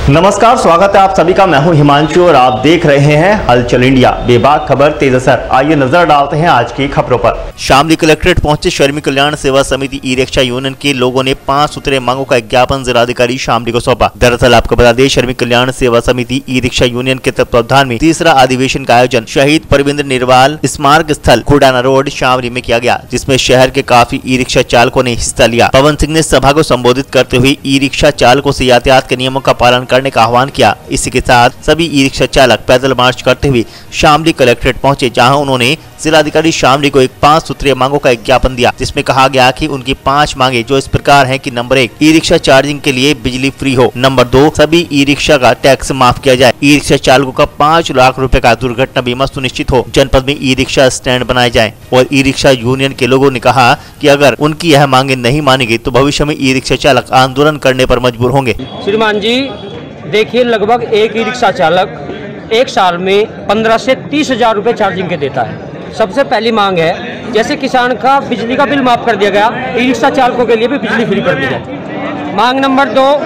नमस्कार, स्वागत है आप सभी का। मैं हूं हिमांशु और आप देख रहे हैं हलचल इंडिया। बेबाक खबर तेज असर। आइए नजर डालते हैं आज की खबरों पर। शामली कलेक्ट्रेट पहुंचे श्रमिक कल्याण सेवा समिति ई रिक्शा यूनियन के लोगों ने 5 सूत्रीय मांगों का ज्ञापन जिलाधिकारी शामली को सौंपा। दरअसल आपको बता दें, श्रमिक कल्याण सेवा समिति ई रिक्शा यूनियन के तत्वावधान में तीसरा अधिवेशन का आयोजन शहीद परविंद्र निरवाल स्मारक स्थल खुडाना रोड शामली में किया गया, जिसमें शहर के काफी ई रिक्शा चालकों ने हिस्सा लिया। पवन सिंह ने सभा को संबोधित करते हुए ई रिक्शा चालकों से यातायात के नियमों का पालन करने का आह्वान किया। इसी के साथ सभी ई रिक्शा चालक पैदल मार्च करते हुए शामली कलेक्ट्रेट पहुंचे, जहां उन्होंने जिलाधिकारी शामली को एक 5 सूत्रीय मांगों का एक ज्ञापन दिया, जिसमें कहा गया कि उनकी 5 मांगे जो इस प्रकार हैं कि नंबर 1, ई रिक्शा चार्जिंग के लिए बिजली फ्री हो। नंबर 2, सभी ई रिक्शा का टैक्स माफ किया जाए। ई रिक्शा चालकों का 5 लाख रुपए का दुर्घटना बीमा सुनिश्चित हो। जनपद में ई रिक्शा स्टैंड बनाए जाए। और ई रिक्शा यूनियन के लोगों ने कहा कि अगर उनकी यह मांगे नहीं मानी गई तो भविष्य में ई रिक्शा चालक आंदोलन करने पर मजबूर होंगे। श्रीमान जी देखिए, लगभग एक ई रिक्शा चालक एक साल में 15 से 30 हजार रुपये चार्जिंग के देता है। सबसे पहली मांग है, जैसे किसान का बिजली का बिल माफ कर दिया गया, ई रिक्शा चालकों के लिए भी बिजली फ्री कर दी जाए। मांग नंबर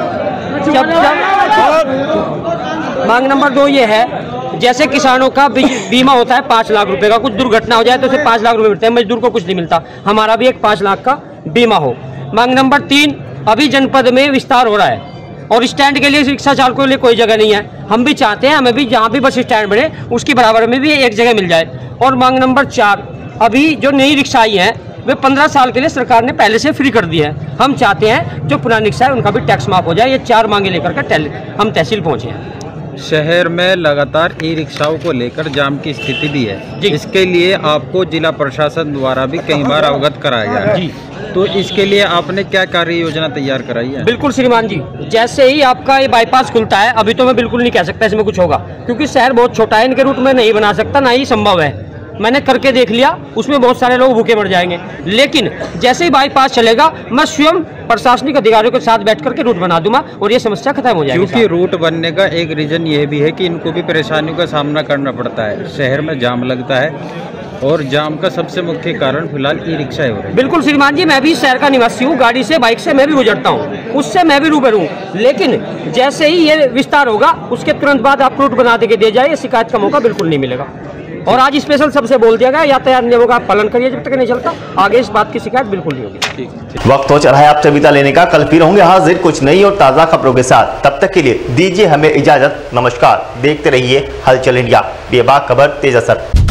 2 ये है, जैसे किसानों का बीमा होता है 5 लाख रुपए का, कुछ दुर्घटना हो जाए तो उसे 5 लाख रुपए मिलते हैं, मजदूर को कुछ नहीं मिलता, हमारा भी एक 5 लाख का बीमा हो। मांग नंबर 3, अभी जनपद में विस्तार हो रहा है और स्टैंड के लिए रिक्शा चालकों के लिए कोई जगह नहीं है। हम भी चाहते हैं, हमें भी जहाँ भी बस स्टैंड बने उसकी बराबर में भी एक जगह मिल जाए। और मांग नंबर 4, अभी जो नई रिक्शा आई हैं वे 15 साल के लिए सरकार ने पहले से फ्री कर दी है। हम चाहते हैं जो पुरानी रिक्शा है उनका भी टैक्स माफ हो जाए। ये 4 मांगे लेकर हम तहसील पहुँचे हैं। शहर में लगातार ई रिक्शाओं को लेकर जाम की स्थिति भी है, इसके लिए आपको जिला प्रशासन द्वारा भी कई बार अवगत कराया गया है। तो इसके लिए आपने क्या कार्य योजना तैयार कराई है? बिल्कुल श्रीमान जी, जैसे ही आपका ये बाईपास खुलता है, अभी तो मैं बिल्कुल नहीं कह सकता इसमें कुछ होगा, क्योंकि शहर बहुत छोटा है, इनके रूट में नहीं बना सकता, ना ही संभव है। मैंने करके देख लिया, उसमें बहुत सारे लोग भूखे मर जाएंगे। लेकिन जैसे ही बाईपास चलेगा, मैं स्वयं प्रशासनिक अधिकारियों के साथ बैठ करके रूट बना दूंगा और ये समस्या खत्म हो जाएगी। क्योंकि रूट बनने का एक रीजन ये भी है कि इनको भी परेशानियों का सामना करना पड़ता है। शहर में जाम लगता है और जाम का सबसे मुख्य कारण फिलहाल ई रिक्शा है। बिल्कुल श्रीमान जी, मैं भी शहर का निवासी हूँ, गाड़ी से बाइक से मैं भी गुजरता हूँ, उससे मैं भी रूबरू हूँ। लेकिन जैसे ही ये विस्तार होगा उसके तुरंत बाद आप रूट बना के दिए जाए, शिकायत का मौका बिल्कुल नहीं मिलेगा। और आज स्पेशल सबसे बोल दिया गया, यातायात नियमों का पालन करिए, जब तक नहीं चलता आगे इस बात की शिकायत बिल्कुल नहीं होगी। वक्त हो चला है आपसे विदा लेने का। कल फिर होंगे हाजिर कुछ नई और ताज़ा खबरों के साथ। तब तक के लिए दीजिए हमें इजाजत। नमस्कार, देखते रहिए हलचल इंडिया। बेबाक खबर तेज असर।